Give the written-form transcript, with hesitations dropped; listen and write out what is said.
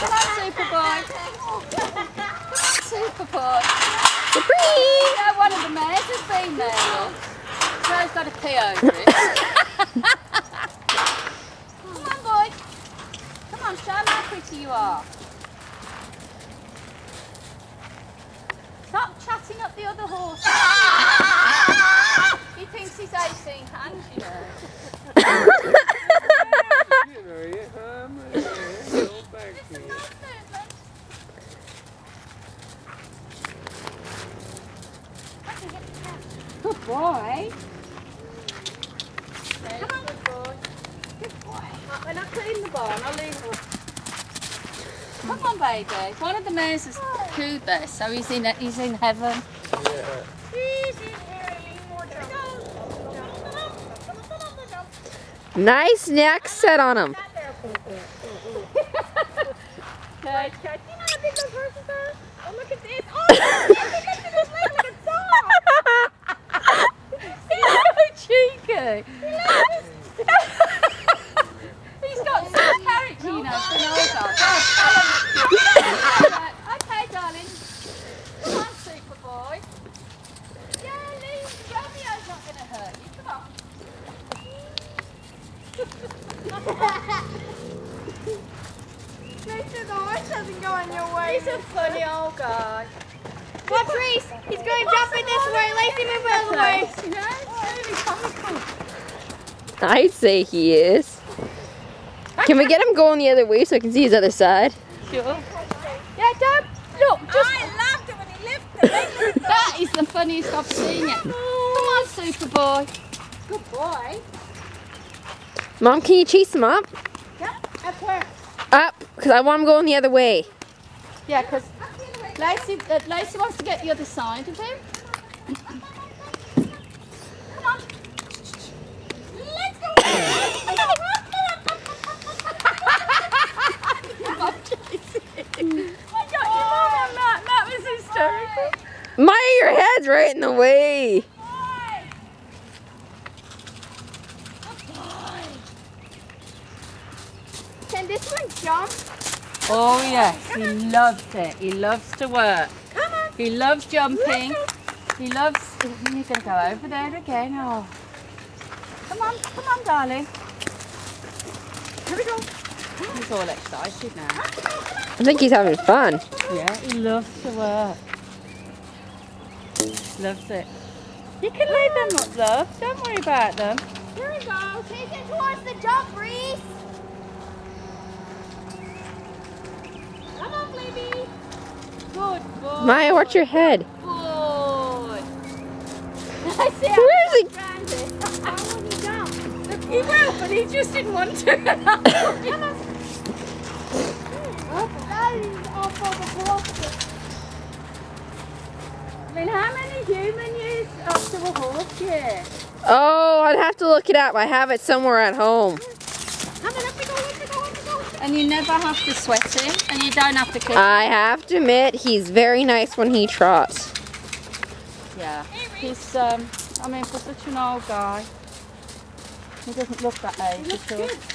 Come on, Superboy. Come on, Superboy. Surprise! Yeah, one of the mares has been there, look. So he's got to pee over it. Come on, boy. Come on, show him how pretty you are. Stop chatting up the other horse. He thinks he's 18 hands, you know. Good boy. Come on. Good boy. Good boy. When I put in the barn, I'll leave him. Come on, baby. One of the mares has cooed there, so he's in heaven. Yeah. He's in here. Nice neck set on him. Okay. You know how big those horses are? Oh, look at this. Oh, look at this leg like a dog. He's so cheeky. He's got some character, you know, for an old dog. Okay, darling. Come on, Superboy. Yeah, leave. Romeo's not going to hurt you. Come on. Richard, the horse doesn't go in your way. He's a funny old guy. Watch Reese. He's going jumping this way. Lacey, move out of the way. You know, it's really comical. I'd say he is. Can we get him going the other way so I can see his other side? Sure. Yeah, don't look. Just I loved it when he lifted. that is the funniest I've seen yet. Come on, Superboy. Good boy. Mom, can you chase him up? Yeah, up where? Up, because I want him going the other way. Yeah, because Lacey wants to get the other side of him. Come on. Let's go. That was hysterical. Maya, your head's right in the way. Can this one jump? Oh yes, he loves it. He loves to work. Come on. He loves jumping. He loves. You're gonna go over there again. Oh, come on, darling. Here we go. He's all excited now. I think he's having fun. Yeah, he loves to work. Loves it. You can leave them up, love. Don't worry about them. Here we go. Take it towards the jump, Reese. Come on, Flaby. Good boy. Maya, watch your head. Good. I see how Where's he? stranded. How would he jump? He will, but he just didn't want to. Come on. That is off of the block. I mean, how many human use after a horse here? Oh, I'd have to look it up. I have it somewhere at home. Come on, up we go, up we go, up we go. And you never have to sweat him, and you don't have to kick him. I have to admit, he's very nice when he trots. Yeah. He's, I mean, for such an old guy, he doesn't look that age at all.